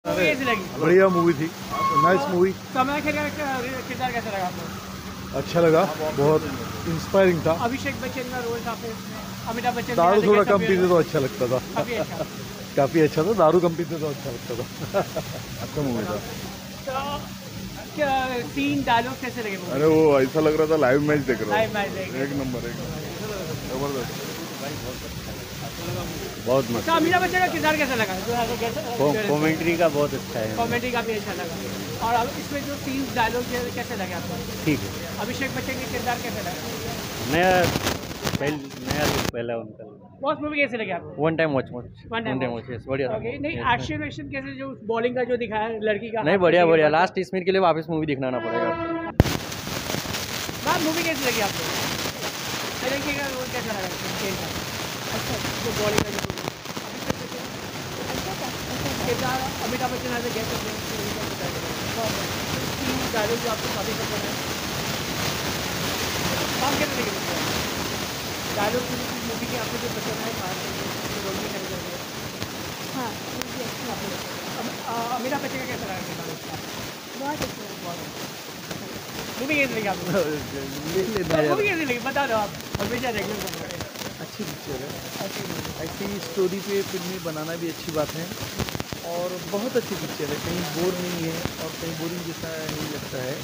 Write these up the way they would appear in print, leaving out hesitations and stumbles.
कैसी लगी? बढ़िया मूवी थी, नाइस मूवी। समय खेर का किरदार कैसा लगा आपको? अच्छा लगा, बहुत इंस्पायरिंग था। अभिषेक बच्चन का रोल काफी, अमिताभ बच्चन दारू थोड़ा कम पीते तो अच्छा लगता था। काफी अच्छा काफी अच्छा था, दारू कम पीते तो अच्छा लगता था। अच्छा मूवी था। तो क्या सीन डायलॉग कैसे लगे? अरे वो ऐसा लग रहा था लाइव मैच देख रहा लाइव मैच देख रहे हूँ। एक नंबर जबरदस्त, बहुत मस्त। तो अमिताभ बच्चन का किरदार कैसा लगा? कॉमेंट्री का बहुत अच्छा है, कॉमेडी काफी अच्छा लगा। और अब इसमें जो सीन डायलॉग कैसे लगे आपको? ठीक है। अभिषेक बच्चन का किरदार कैसा लगा? नया लुक पहला उनका। बॉस मूवी कैसे लगे आपको? One time watch watch। बढ़िया था। ओके, नहीं एक्शन वैक्शन कैसे, जो बॉलिंग का जो दिखाया है लड़की का? नहीं, बढ़िया लास्ट स्मिथ के लिए वापस मूवी दिखना पड़ेगा। मैम मूवी कैसी लगी आपको? लड़की का रोल कैसा लगा? खेल का अच्छा, जो बॉलिंग का जो किरदार अमिताभ बच्चन ऐसे गेस्ट तीन डायलॉग जो आपको काफी पसंद है, काम कैसे लगे? डायलॉग मूवी के आपको जो पसंद है, खास करके रोल में कैसे लगे? हाँ, अमिताभ बच्चन का कैसा लगा? बहुत अच्छा। मूवी कैसी लगी आपको? मूवी कैसी लगी बता दो आप, हमेशा रेगुलर। अच्छी पिक्चर है, ऐसी स्टोरी पे फिल्में बनाना भी अच्छी बात है और बहुत अच्छी पिक्चर है, कहीं बोर नहीं है और कहीं बोरिंग जैसा नहीं लगता है।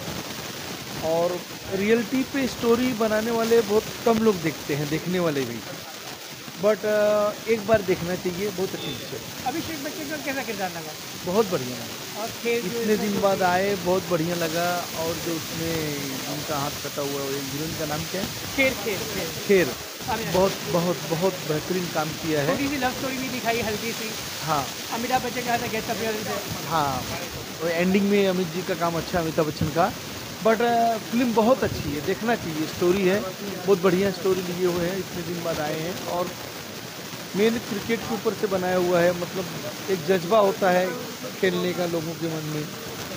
और रियलिटी पे स्टोरी बनाने वाले बहुत कम लोग देखते हैं, देखने वाले भी, बट एक बार देखना चाहिए, बहुत अच्छी पिक्चर। अभिषेक बच्चन का कैसा किरदार लगा? बहुत बढ़िया है, और खेल इतने दिन बाद आए, बहुत बढ़िया लगा। और जो उसमें उनका हाथ कटा हुआ है, हीरोइन का नाम क्या है? खेर बहुत बहुत बहुत बेहतरीन काम किया है। थोड़ी सी लव स्टोरी भी दिखाई हल्की सी। हाँ, अमिताभ बच्चन का गेस्ट अपीयरेंस है। हाँ, और एंडिंग में अमित जी का काम अच्छा है, अमिताभ बच्चन का। बट फिल्म बहुत अच्छी है, देखना चाहिए। स्टोरी है, बहुत बढ़िया स्टोरी लिए हुए हैं, इतने दिन बाद आए हैं। और मेन क्रिकेट के ऊपर से बनाया हुआ है, मतलब एक जज्बा होता है खेलने का लोगों के मन में।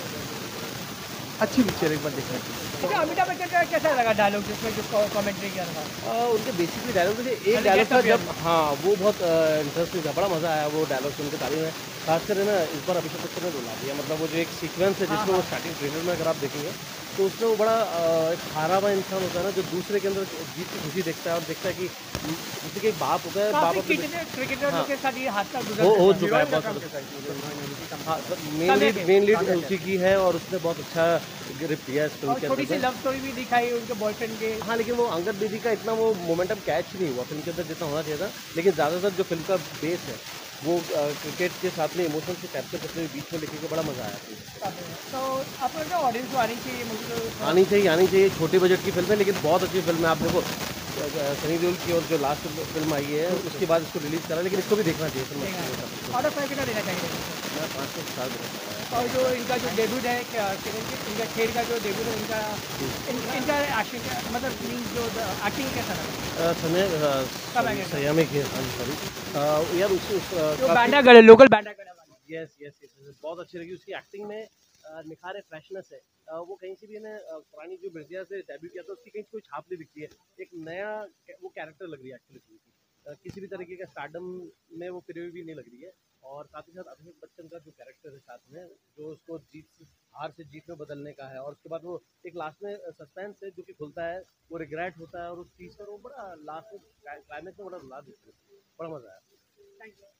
अच्छी पिक्चर, एक बार देखना चाहिए। अच्छा, अमिताभ बच्चन का कैसा लगा डायलॉग जिसमें जो कमेंट्री किया था? उनके बेसिकली डायलॉग थे, एक डायलॉग था जब, हाँ वो बहुत इंटरेस्टिंग था, बड़ा मज़ा आया वो डायलॉग सुन के। ताली में खासकर है ना, इस बार अभिषेक बच्चन ने रुला दिया। मतलब वो जो एक सीक्वेंस है जिसमें वो स्टार्टिंग ट्रेलर में अगर आप देखेंगे तो उसमें वो बड़ा एक हारा हुआ इंसान होता है ना, जो दूसरे के अंदर जीत की खुशी देखता है और देखता है कि जैसे कि एक बाप होता है, बाप क्रिकेटर के साथ ये हादसा हो चुका है बहुत। हाँ, मेन लीड उसी की है और उसने बहुत अच्छा ग्रिप किया इस फिल्म के अंदर। थोड़ी सी लव स्टोरी भी दिखाई उनके बॉयफ्रेंड के। हाँ, लेकिन वो अंगद बेदी का इतना वो मोमेंटम कैच नहीं हुआ फिल्म के अंदर जितना होना चाहिए था। लेकिन ज़्यादातर जो फिल्म का बेस है वो क्रिकेट के साथ में इमोशन से कैप्चर करते हुए बीच में लेके के बड़ा मज़ा आया। तो आप लोग ऑडियंस को आनी चाहिए, मुझे आनी चाहिए। छोटे बजट की फिल्म है लेकिन बहुत अच्छी फिल्म है। आप देखो सनी देओल की और जो लास्ट फिल्म आई है उसके बाद इसको रिलीज़ करा, लेकिन इसको भी देखना चाहिए फिल्म। ऑर्डर फाइव कितना देना चाहिए? मैं 5 से 7 देना। और जो इनका जो डेब्यूट है, इनका खेल का जो डेब्यूट है, इनका एक्शन मतलब जो एक्टिंग कैसा लगा? समय संयमी की, सॉरी यार, जो बैंडागढ़ है, लोकल बैंडागढ़ वाला। यस, बहुत अच्छी लगी उसकी एक्टिंग में। निखार है, फ्रेशनेस है। वो कहीं से भी है, पुरानी जो मिर्जिया से डेब्यू किया था उसकी कहीं कोई छाप नहीं दिखती है। एक नया वो कैरेक्टर लग रही है एक्चुअली फिल्म की। किसी भी तरीके का स्टारडम में वो फिर भी नहीं लग रही है। और साथ ही साथ अभिषेक बच्चन का जो कैरेक्टर है साथ में, जो उसको हार से जीत में बदलने का है, और उसके बाद वो एक लास्ट में सस्पेंस है जो कि खुलता है, वो रिग्रेट होता है और उस चीज़ पर वो बड़ा लास्ट में क्लाइमेक्स में बड़ा रुला देते हैं। बड़ा मज़ा आया। Thank you.